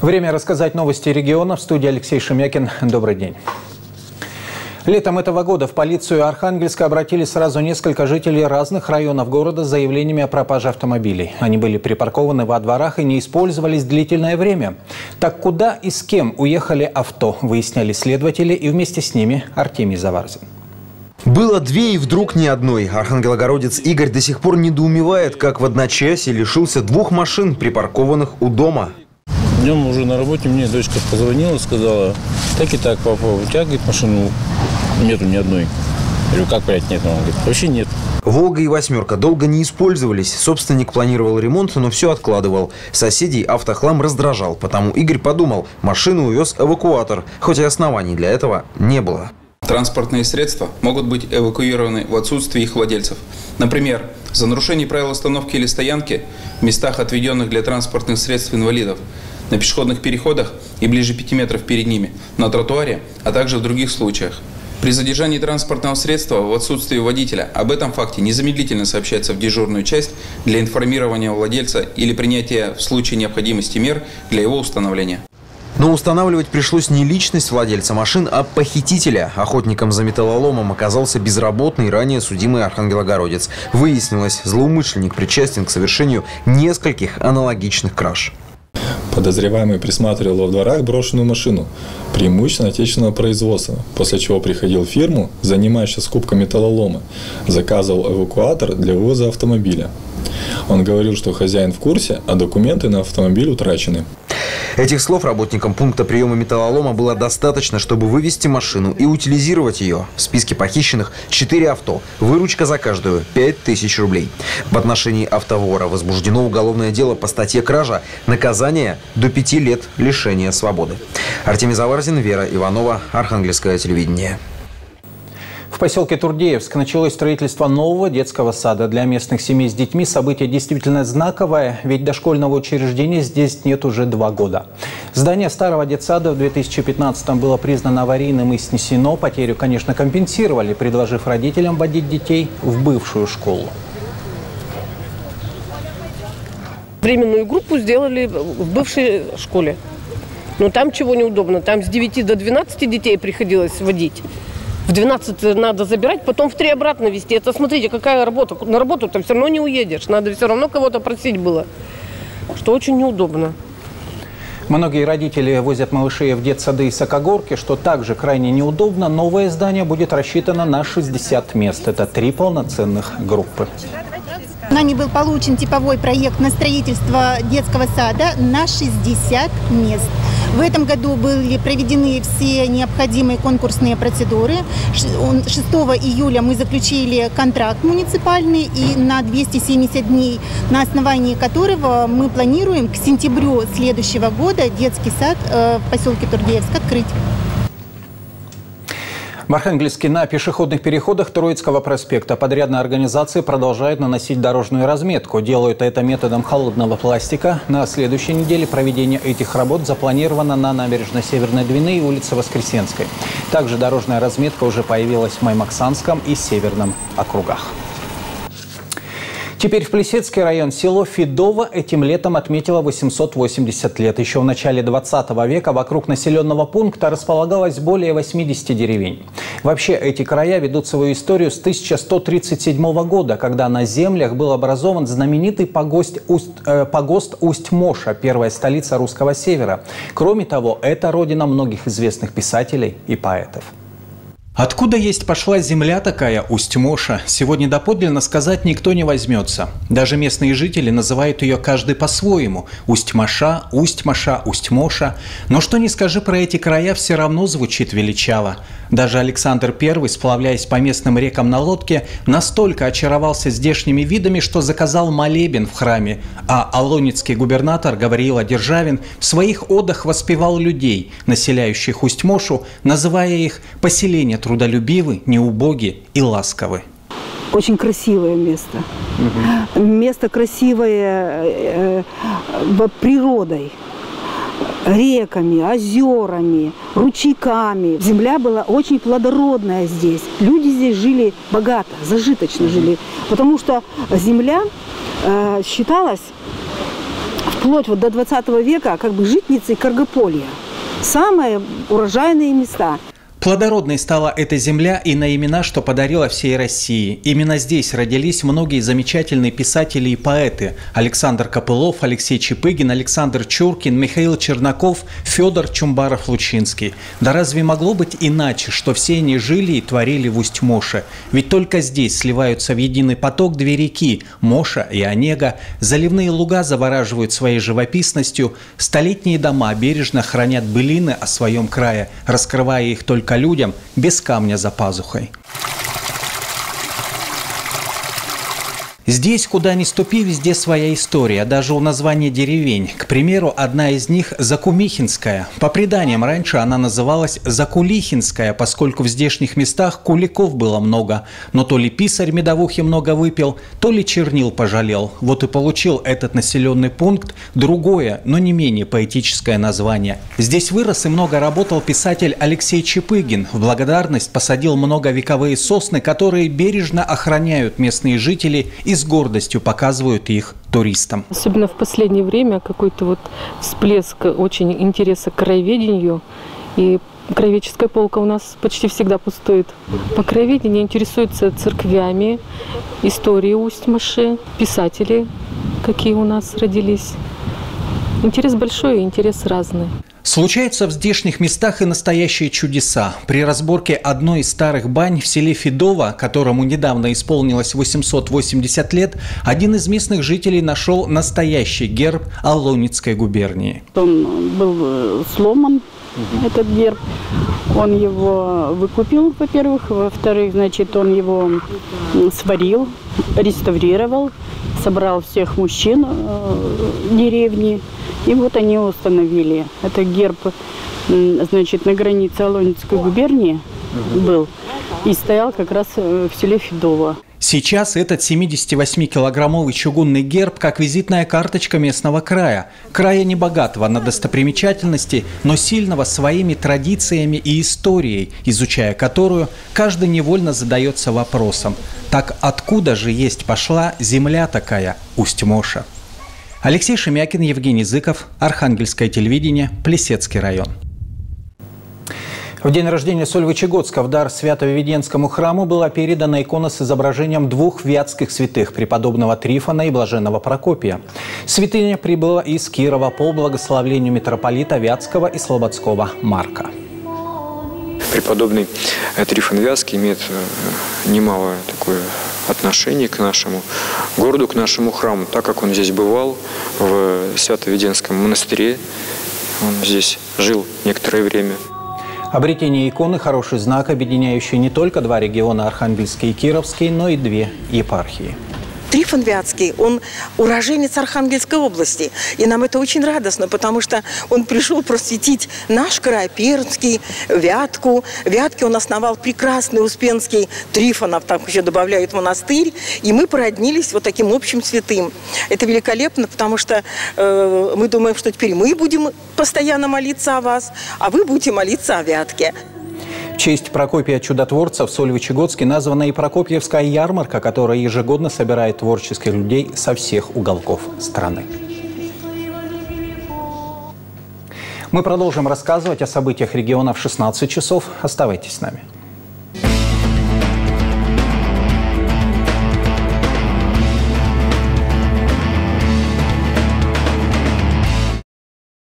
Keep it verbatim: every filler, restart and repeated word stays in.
Время рассказать новости региона. В студии Алексей Шемякин. Добрый день. Летом этого года в полицию Архангельска обратились сразу несколько жителей разных районов города с заявлениями о пропаже автомобилей. Они были припаркованы во дворах и не использовались длительное время. Так куда и с кем уехали авто, выясняли следователи, и вместе с ними Артемий Заварзин. Было две и вдруг ни одной. Архангелогородец Игорь до сих пор недоумевает, как в одночасье лишился двух машин, припаркованных у дома. Днем уже на работе мне дочка позвонила, сказала: так и так, папа, у тебя, говорит, машину нету ни одной. Я говорю, как, блядь, нет? Он говорит, вообще нет. «Волга» и «восьмерка» долго не использовались. Собственник планировал ремонт, но все откладывал. Соседей автохлам раздражал, потому Игорь подумал, машину увез эвакуатор, хоть и оснований для этого не было. Транспортные средства могут быть эвакуированы в отсутствие их владельцев. Например, за нарушение правил остановки или стоянки в местах, отведенных для транспортных средств инвалидов, на пешеходных переходах и ближе пяти метров перед ними, на тротуаре, а также в других случаях. При задержании транспортного средства в отсутствии водителя об этом факте незамедлительно сообщается в дежурную часть для информирования владельца или принятия в случае необходимости мер для его установления. Но устанавливать пришлось не личность владельца машин, а похитителя. Охотником за металлоломом оказался безработный, ранее судимый архангелогородец. Выяснилось, злоумышленник причастен к совершению нескольких аналогичных краж. Подозреваемый присматривал во дворах брошенную машину, преимущественно отечественного производства, после чего приходил в фирму, занимающуюся скупкой металлолома, заказывал эвакуатор для вывоза автомобиля. Он говорил, что хозяин в курсе, а документы на автомобиль утрачены. Этих слов работникам пункта приема металлолома было достаточно, чтобы вывести машину и утилизировать ее. В списке похищенных четыре авто. Выручка за каждую – пять тысяч рублей. В отношении автовора возбуждено уголовное дело по статье «Кража». Наказание – до пяти лет лишения свободы. Артемий Заварзин, Вера Иванова, Архангельское телевидение. В поселке Турдеевск началось строительство нового детского сада. Для местных семей с детьми событие действительно знаковое, ведь дошкольного учреждения здесь нет уже два года. Здание старого детсада в две тысячи пятнадцатом было признано аварийным и снесено. Потерю, конечно, компенсировали, предложив родителям водить детей в бывшую школу. Временную группу сделали в бывшей школе. Но там чего неудобно, там с девяти до двенадцати детей приходилось водить. В двенадцать надо забирать, потом в три обратно везти. Это, смотрите, какая работа. На работу-то все равно не уедешь. Надо все равно кого-то просить было, что очень неудобно. Многие родители возят малышей в детсады и сокогорки, что также крайне неудобно. Новое здание будет рассчитано на шестьдесят мест. Это три полноценных группы. Нами был получен типовой проект на строительство детского сада на шестьдесят мест. В этом году были проведены все необходимые конкурсные процедуры. шестого июля мы заключили контракт муниципальный и на двести семьдесят дней, на основании которого мы планируем к сентябрю следующего года детский сад в поселке Турдеевск открыть. В Архангельске на пешеходных переходах Троицкого проспекта подрядные организации продолжают наносить дорожную разметку. Делают это методом холодного пластика. На следующей неделе проведение этих работ запланировано на набережной Северной Двины и улице Воскресенской. Также дорожная разметка уже появилась в Маймаксанском и Северном округах. Теперь в Плесецкий район. Село Федово этим летом отметило восемьсот восемьдесят лет. Еще в начале двадцатого века вокруг населенного пункта располагалось более восьмидесяти деревень. Вообще эти края ведут свою историю с тысяча сто тридцать седьмого года, когда на землях был образован знаменитый погост, Усть, э, погост Усть-Моша, первая столица русского севера. Кроме того, это родина многих известных писателей и поэтов. Откуда есть пошла земля такая, Усть-Моша, сегодня доподлинно сказать никто не возьмется. Даже местные жители называют ее каждый по-своему. Усть-Моша, Усть-Моша, Усть-Моша. Но что ни скажи про эти края, все равно звучит величаво. Даже Александр Первый, сплавляясь по местным рекам на лодке, настолько очаровался здешними видами, что заказал молебен в храме. А алонецкий губернатор Гавриил Державин в своих одах воспевал людей, населяющих Усть-Мошу, называя их поселение трудолюбивы, неубоги и ласковы. Очень красивое место. Угу. Место красивое э, э, природой, реками, озерами, ручейками. Земля была очень плодородная здесь. Люди здесь жили богато, зажиточно жили. Потому что земля э, считалась в вплоть вот до двадцатого века как бы житницы Каргополья. Самые урожайные места. Плодородной стала эта земля и на имена, что подарила всей России. Именно здесь родились многие замечательные писатели и поэты. Александр Копылов, Алексей Чапыгин, Александр Чуркин, Михаил Чернаков, Федор Чумбаров-Лучинский. Да разве могло быть иначе, что все они жили и творили в Усть-Моше? Ведь только здесь сливаются в единый поток две реки – Моша и Онега. Заливные луга завораживают своей живописностью. Столетние дома бережно хранят былины о своем крае, раскрывая их только людям без камня за пазухой. Здесь, куда ни ступи, везде своя история, даже у названия деревень. К примеру, одна из них – Закулихинская. По преданиям, раньше она называлась Закулихинская, поскольку в здешних местах куликов было много. Но то ли писарь медовухи много выпил, то ли чернил пожалел. Вот и получил этот населенный пункт другое, но не менее поэтическое название. Здесь вырос и много работал писатель Алексей Чапыгин. В благодарность посадил многовековые сосны, которые бережно охраняют местные жители и с гордостью показывают их туристам. Особенно в последнее время какой-то вот всплеск очень интереса к краеведению. И краеведческая полка у нас почти всегда пустует. По краеведению интересуются церквями, историей Усть-Моши, писатели, какие у нас родились. Интерес большой, интерес разный. Случаются в здешних местах и настоящие чудеса. При разборке одной из старых бань в селе Федово, которому недавно исполнилось восемьсот восемьдесят лет, один из местных жителей нашел настоящий герб Алонецкой губернии. Он был сломан, этот герб. Он его выкупил, во-первых. Во-вторых, значит, он его сварил, реставрировал, собрал всех мужчин деревни. И вот они установили. Это герб, значит, на границе Алонецкой губернии был и стоял как раз в селе Федово. Сейчас этот семидесятивосьмикилограммовый чугунный герб как визитная карточка местного края. Края небогатого на достопримечательности, но сильного своими традициями и историей, изучая которую, каждый невольно задается вопросом: так откуда же есть пошла земля такая, Усть-Моша? Алексей Шемякин, Евгений Зыков, Архангельское телевидение, Плесецкий район. В день рождения Сольвычегодска в дар Свято-Введенскому храму была передана икона с изображением двух вятских святых – преподобного Трифона и блаженного Прокопия. Святыня прибыла из Кирова по благословению митрополита Вятского и Слободского Марка. Преподобный Трифон Вятский имеет немалое такое отношение к нашему городу, к нашему храму, так как он здесь бывал в Свято-Введенском монастыре. Он здесь жил некоторое время. Обретение иконы – хороший знак, объединяющий не только два региона, Архангельский и Кировский, но и две епархии. Трифон Вятский, он уроженец Архангельской области. И нам это очень радостно, потому что он пришел просветить наш край, Пермский, Вятку. Вятки он основал прекрасный Успенский Трифонов, там еще добавляют монастырь. И мы породнились вот таким общим святым. Это великолепно, потому что э, мы думаем, что теперь мы будем постоянно молиться о вас, а вы будете молиться о Вятке. В честь Прокопия Чудотворца в Сольвычегодске названа и Прокопьевская ярмарка, которая ежегодно собирает творческих людей со всех уголков страны. Мы продолжим рассказывать о событиях региона в шестнадцать часов. Оставайтесь с нами.